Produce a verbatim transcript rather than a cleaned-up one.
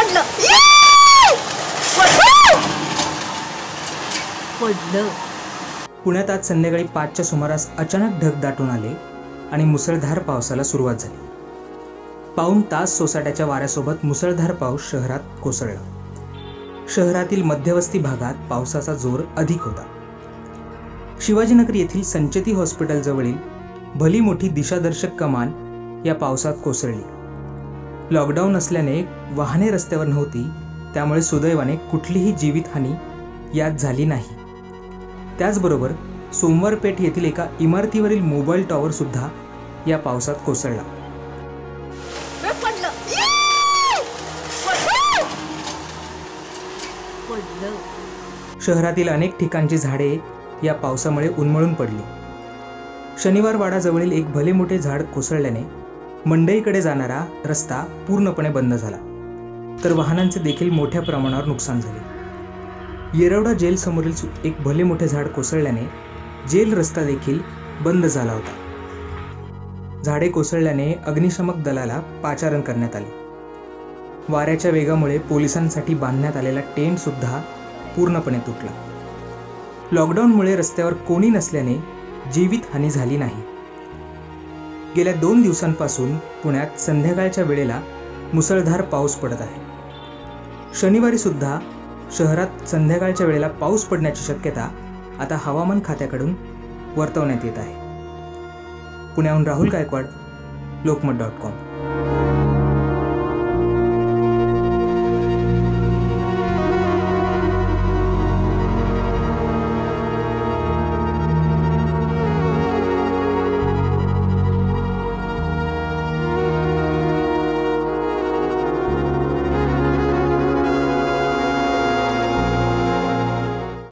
पडलं पडलं पुण्यात आज संध्याकाळी पाचच्या सुमारास अचानक ढग दाटून आले आणि मुसळधार पावसाला सुरुवात झाली. पाऊण तास सोसाट्याच्या वाऱ्यासोबत मुसळधार पाऊस शहरात कोसळला. शहरातील मध्यवस्ती भागात पावसाचा जोर अधिक होता. शिवाजीनगर येथील संचेती हॉस्पिटल जवळील भली मोठी दिशादर्शक कमान या पावसात कोसळली. लॉकडाऊन असल्याने वाहने रस्त्यावर नव्हती, त्यामुळे सुदैवाने कुठलीही जीवितहानी यात झाली नाही. त्याचबरोबर सोमवार पेठ येथील एका इमारतीवरील मोबाईल टॉवर सुद्धा या पावसात कोसळला. शहरातील अनेक ठिकाणची झाडे या पावसामुळे उन्मळून पडली. शनिवार वाडाजवळील एक भले मोठे झाड कोसळल्याने मंडईकडे जाणारा रस्ता पूर्णपणे बंद झाला, तर वाहनांचे देखील मोठ्या प्रमाणावर नुकसान झाले. येरवडा जेल समोरील एक भले मोठे झाड कोसळल्याने जेल रस्ता देखील बंद झाला होता. झाडे कोसळल्याने अग्निशमक दलाला पाचारण करण्यात आले. वाऱ्याच्या वेगामुळे पोलिसांसाठी बांधण्यात आलेला टेंट सुद्धा पूर्णपणे तुटला. लॉकडाऊनमुळे रस्त्यावर कोणी नसल्याने जीवितहानी झाली नाही. गेल्या दोन दिवसांपासून पुण्यात संध्याकाळच्या वेळेला मुसळधार पाऊस पडत आहे. शनिवारी सुद्धा शहरात संध्याकाळच्या वेळेला पाऊस पडण्याची शक्यता आता हवामान खात्याकडून वर्तवण्यात येत आहे. पुण्याहून राहुल गायकवाड, लोकमत डॉट कॉम.